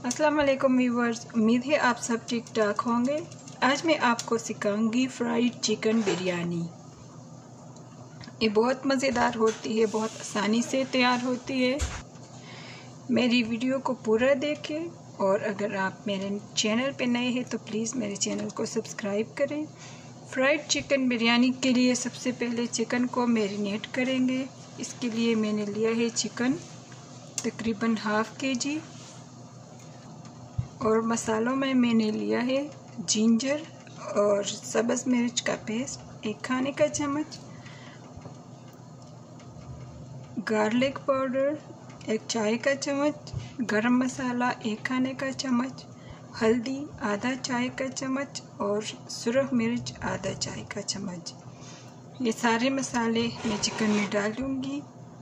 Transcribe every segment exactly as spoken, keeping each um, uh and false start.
अस्सलाम वालेकुम व्यूवर्स, उम्मीद है आप सब ठीक ठाक होंगे। आज मैं आपको सिखाऊंगी फ्राइड चिकन बिरयानी। ये बहुत मज़ेदार होती है, बहुत आसानी से तैयार होती है। मेरी वीडियो को पूरा देखें और अगर आप मेरे चैनल पे नए हैं तो प्लीज़ मेरे चैनल को सब्सक्राइब करें। फ्राइड चिकन बिरयानी के लिए सबसे पहले चिकन को मैरिनेट करेंगे। इसके लिए मैंने लिया है चिकन तकरीबन हाफ़ के जी और मसालों में मैंने लिया है जिंजर और सब्ज़ मिर्च का पेस्ट एक खाने का चम्मच, गार्लिक पाउडर एक चाय का चम्मच, गरम मसाला एक खाने का चम्मच, हल्दी आधा चाय का चम्मच और सुरख मिर्च आधा चाय का चम्मच। ये सारे मसाले मैं चिकन में डाल दूँगी।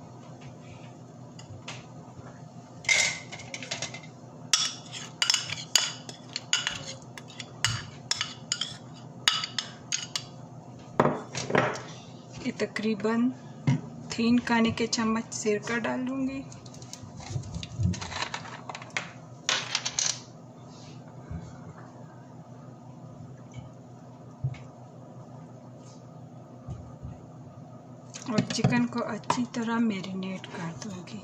ये तकरीबन तीन खाने के चम्मच सिरका डाल लूँगी। और चिकन को अच्छी तरह मैरिनेट कर दूँगी।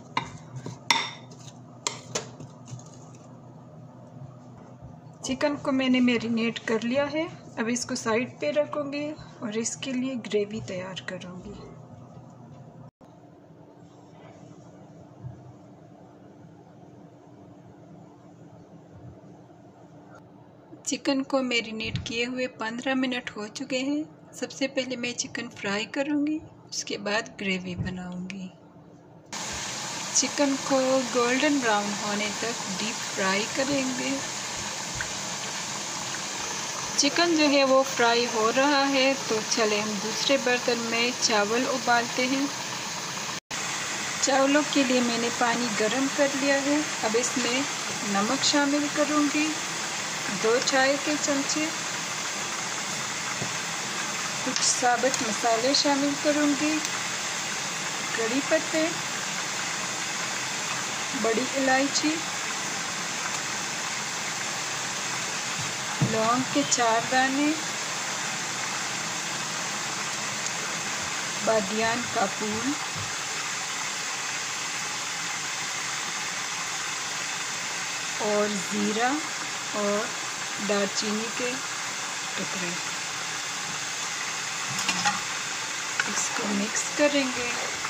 चिकन को मैंने मैरिनेट कर लिया है। अब इसको साइड पे रखूँगी और इसके लिए ग्रेवी तैयार करूँगी। चिकन को मैरिनेट किए हुए पंद्रह मिनट हो चुके हैं। सबसे पहले मैं चिकन फ्राई करूँगी, उसके बाद ग्रेवी बनाऊँगी। चिकन को गोल्डन ब्राउन होने तक डीप फ्राई करेंगे। चिकन जो है वो फ्राई हो रहा है तो चले हम दूसरे बर्तन में चावल उबालते हैं। चावलों के लिए मैंने पानी गर्म कर लिया है। अब इसमें नमक शामिल करूँगी, दो चाय के चमचे, कुछ साबुत मसाले शामिल करूँगी, कड़ी पत्ते, बड़ी इलायची, लौंग के चार दाने, बादियान का फूल, और ज़ीरा और दालचीनी के टुकड़े। इसको मिक्स करेंगे।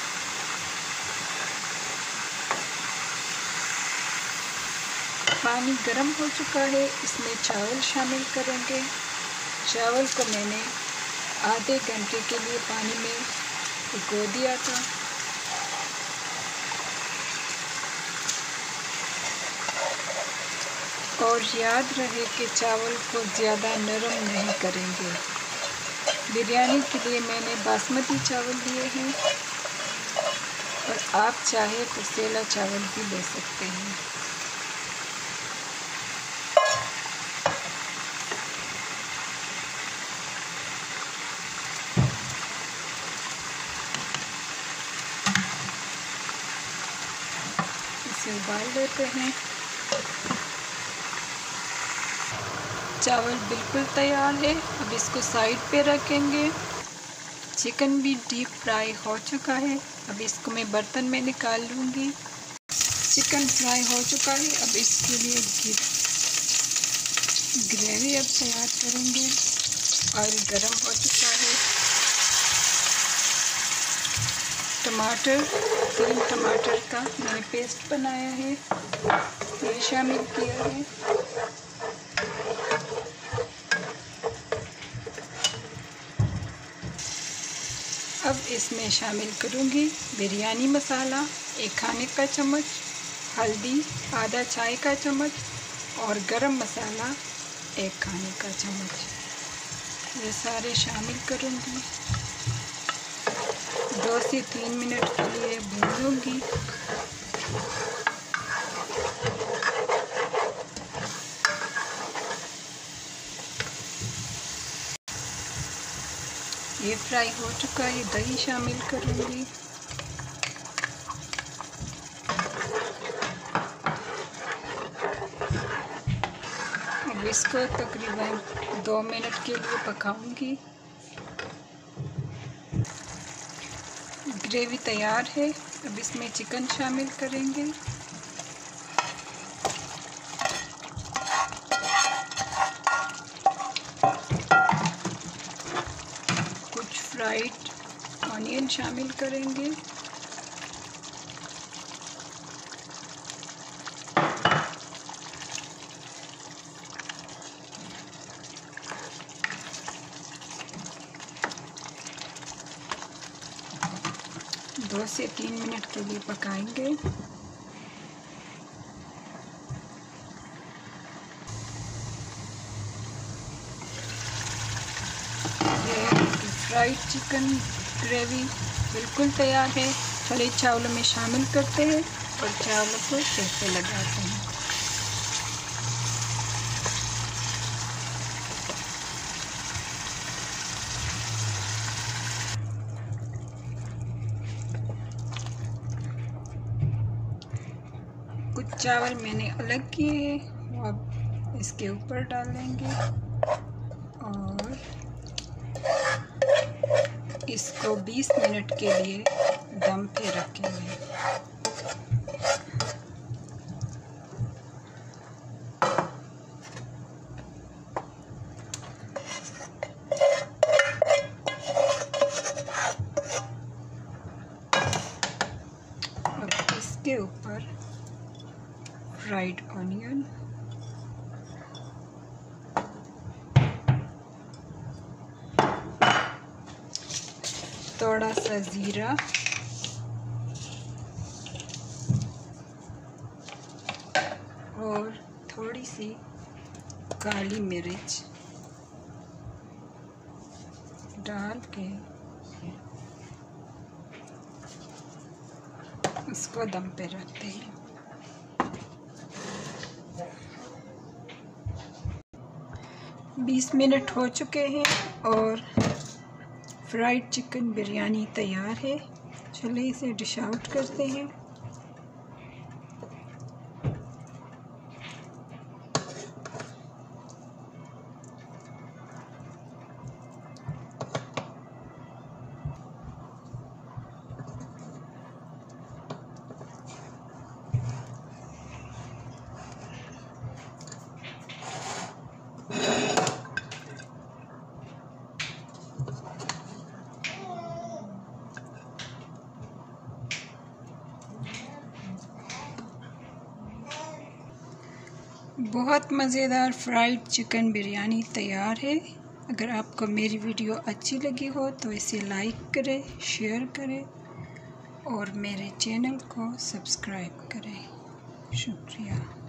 पानी गर्म हो चुका है, इसमें चावल शामिल करेंगे। चावल को मैंने आधे घंटे के लिए पानी में भिगो दिया था। और याद रहे कि चावल को ज़्यादा नरम नहीं करेंगे। बिरयानी के लिए मैंने बासमती चावल लिए हैं और आप चाहे तो सेला चावल भी ले सकते हैं। इसे उबाल लेते हैं। चावल बिल्कुल तैयार है। अब इसको साइड पे रखेंगे। चिकन भी डीप फ्राई हो चुका है। अब इसको मैं बर्तन में निकाल लूँगी। चिकन फ्राई हो चुका है। अब इसके लिए ग्रेवी अब तैयार करेंगे। ऑयल गरम हो चुका है। टमाटर, तीन टमाटर का मैंने पेस्ट बनाया है, ये शामिल किया है। अब इसमें शामिल करूँगी बिरयानी मसाला एक खाने का चम्मच, हल्दी आधा चाय का चम्मच और गरम मसाला एक खाने का चम्मच। ये सारे शामिल करूँगी। दो से तीन मिनट के लिए भूनूंगी। ये फ्राई हो चुका है। दही शामिल करूँगी। अब इसको तकरीबन दो मिनट के लिए पकाऊंगी। ग्रेवी तैयार है। अब इसमें चिकन शामिल करेंगे। कुछ फ्राइड ऑनियन शामिल करेंगे। दो से तीन मिनट के लिए पकाएंगे। ये फ्राइड चिकन ग्रेवी बिल्कुल तैयार है। खड़े चावलों में शामिल करते हैं और चावलों को शेफ पे लगाते हैं। कुछ चावल मैंने अलग किए हैं, वो अब इसके ऊपर डालेंगे और इसको बीस मिनट के लिए दम पे रखेंगे। अब इसके ऊपर फ्राइड ऑनियन, थोड़ा सा जीरा और थोड़ी सी काली मिर्च डाल के इसको दम पे रखते हैं। बीस मिनट हो चुके हैं और फ्राइड चिकन बिरयानी तैयार है। चलिए इसे डिश आउट करते हैं। बहुत मज़ेदार फ्राइड चिकन बिरयानी तैयार है। अगर आपको मेरी वीडियो अच्छी लगी हो तो इसे लाइक करें, शेयर करें और मेरे चैनल को सब्सक्राइब करें। शुक्रिया।